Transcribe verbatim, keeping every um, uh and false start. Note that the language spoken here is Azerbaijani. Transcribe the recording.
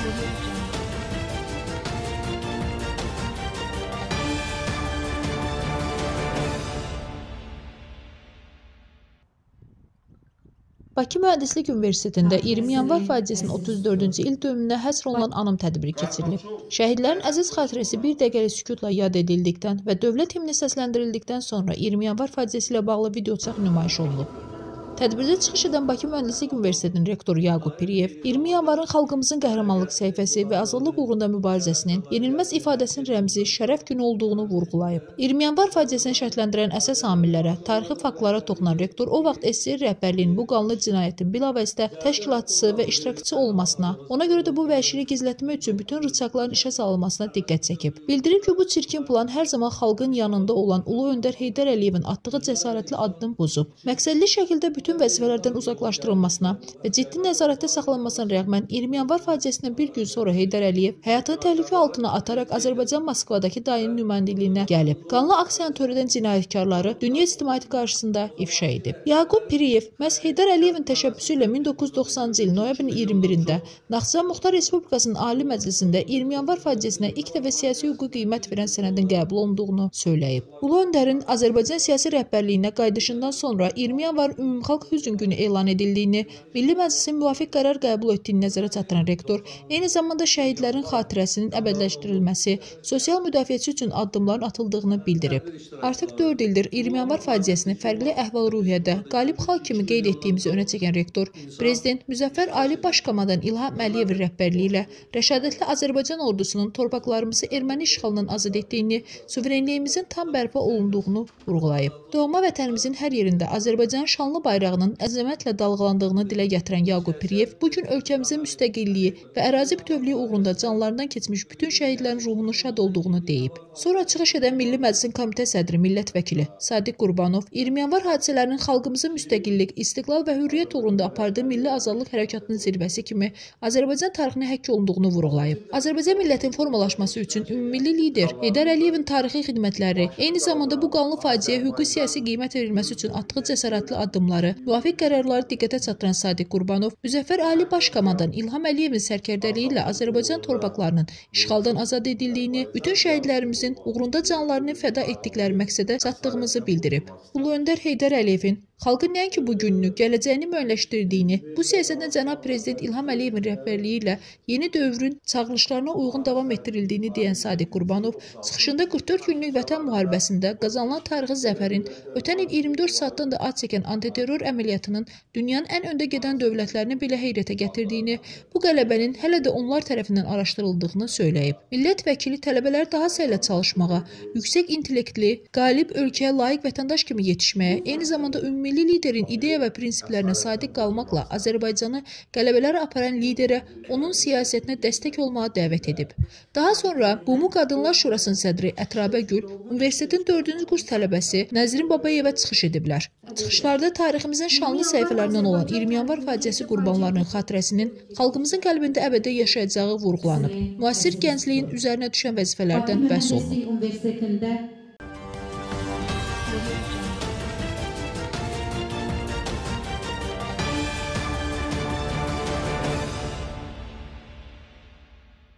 Bakı Mühəndislik Universitetində iyirmi yanvar faciəsinin otuz dördüncü il dönümünə həsr olunan anım tədbiri keçirilib. Şəhidlərin əziz xatirəsi bir dəqiqəlik sükutla yad edildikdən və dövlət himni səsləndirildikdən sonra iyirmi yanvar faciəsi ilə bağlı videoçaq nümayiş olunub. Tədbirdə çıxış edən Bakı Mühəndislik Universitetinin rektoru Yaqub Piriyev, iyirmi yanvarın xalqımızın qəhrəmanlıq səhifəsi və azadlıq uğrunda mübarizəsinin yenilməz ifadəsinin rəmzi şərəf günü olduğunu vurğulayıb. iyirmi yanvar faciəsini şərtləndirən əsas amillərə, tarixi faktlara toxunan rektor o vaxt S S R rəhbərliyinin bu qanlı cinayətin bilavasitə təşkilatçısı və iştirakçısı olmasına, ona görə də bu vəhşiliyi gizlətmək üçün bütün rıçaqların işə salınmasına diqqət çəkib. Bildirib ki, bu çirkin plan hər zaman xalqın yanında olan Ulu Öndər Heydər Əliyevin atdığı cəsarətli addım pozub. Məqsədli şəkildə bütün bütün vəzifələrdən uzaqlaşdırılmasına və ciddi nəzarətdə saxlanmasına rəğmən iyirmi yanvar faciəsindən bir gün sonra Heydər Əliyev həyatını təhlükə altına ataraq Azərbaycan Moskvadakı daimi nümayəndəliyinə gəlib. Qanlı aksiyanı törədən cinayətkarları dünya ictimaiyyəti qarşısında ifşa edib. Yaqub Piriyev məhz Heydər Əliyevin təşəbbüsü ilə min doqquz yüz doxsanıncı il noyabrın iyirmi birində Naxçıvan Muxtar Respublikasının Ali Məclisində iyirmi yanvar faciəsinə ilk dəfə siyasi hüquqi qiymət verən sənədin qəbul olunduğunu söyləyib. Ulu Öndərin Azərbaycan siyasi rəhbərliyinə qayıdışından sonra iyirmi yanvar ümumxalq Hüzn günü elan edildiyini, Milli Məclisin müvafiq qərar qəbul etdiyini nəzərə çatdıran rektor, eyni zamanda şəhidlərin xatirəsinin əbədiləşdirilməsi, sosial müdafiəçi üçün addımların atıldığını bildirib. Artıq dörd ildir iyirmi yanvar faciəsini fərqli əhval-ruhiyyədə, qalib xalq kimi qeyd etdiyimizi önə çəkən rektor, Prezident Müzəffər Ali Başkomandan İlham Əliyevin rəhbərliyi ilə rəşadətli Azərbaycan ordusunun torpaqlarımızı erməni işğalından azad etdiyini, suverenliyimizin tam bərpa olunduğunu vurğulayıb. Doğma vətənimizin hər yerində Azərbaycanın şanlı bayrağının əzəmətlə dalğalandığını dilə gətirən Yaqub Piriyev bugün ölkəmizin müstəqilliyi və ərazi bütövlüyü uğrunda canlarından keçmiş bütün şəhidlərin ruhunun şad olduğunu deyib. Sonra çıxış edən Milli Məclisin komitə sədri, millət vəkili Sadiq Qurbanov iyirmi yanvar hadisələrinin xalqımızın müstəqillik, istiqlal və hürriyyət uğrunda apardığı milli azadlıq hərəkatının zirvəsi kimi Azərbaycan tarixinə həkk olunduğunu vurğulayıb. Azərbaycan millətin formalaşması üçün ümummilli lider Heydər Əliyevin tarixi xidmətləri, eyni zamanda bu qanlı faciəyə hüquqi siyasi qiymət verilməsi üçün atdığı cəsarətli addımları, müvafiq qərarları diqqətə çatdıran Sadiq Qurbanov, Müzəffər Ali Başkomandan İlham Əliyevin sərkərdəliyi ilə Azərbaycan torpaqlarının işğaldan azad edildiyini, bütün şəhidlərimizin uğrunda canlarını fəda etdikləri məqsədə çatdığımızı bildirib. Ulu Öndər Heydər Əliyevin xalqın nəinki bu gününü, gələcəyini müəyyənləşdirdiyini, bu siyasətdən cənab Prezident İlham Əliyevin rəhbərliyi ilə yeni dövrün çağırışlarına uyğun davam etdirildiyini deyən Sadiq Qurbanov, çıxışında qırx dörd günlük vətən müharibəsində qazanılan tarixi zəfərin ötən il iyirmi dörd saatdan da ad çəkən antiterror əməliyyatının dünyanın ən öndə gedən dövlətlərini belə heyrətə gətirdiyini, bu qələbənin hələ də onlar tərəfindən araşdırıldığını söyləyib. Millət vəkili tələbələri daha səylə çalışmağa, yüksək intellektli, qalib ölkəyə layiq vətəndaş kimi yetişməyə, eyni zamanda ümumi milli liderin ideya və prinsiplərinə sadiq qalmaqla Azərbaycanı qələbələrə aparan liderə onun siyasətinə dəstək olmağa dəvət edib. Daha sonra B U M Qadınlar Şurasının sədri Ətrabə Gül, universitetin dördüncü kurs tələbəsi Nəzrin Babayeva çıxış ediblər. Çıxışlarda tariximizin şanlı səhifələrindən olan iyirmi yanvar faciəsi qurbanlarının xatirəsinin xalqımızın qəlbində əbədi yaşayacağı vurğulanıb. Müasir gəncliyin üzərinə düşən vəzifələrdən bəhs olunub.